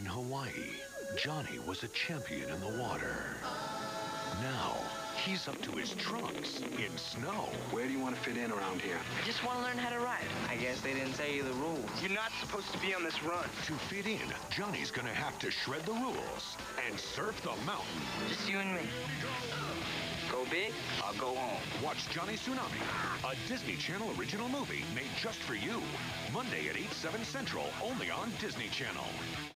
Hawaii, Johnny was a champion in the water. Now, he's up to his trunks in snow. Where do you want to fit in around here? I just want to learn how to ride. I guess they didn't tell you the rules. You're not supposed to be on this run. To fit in, Johnny's gonna have to shred the rules and surf the mountain. Just you and me. Go big, I'll go home. Watch Johnny Tsunami, a Disney Channel original movie made just for you. Monday at 8/7 Central, only on Disney Channel.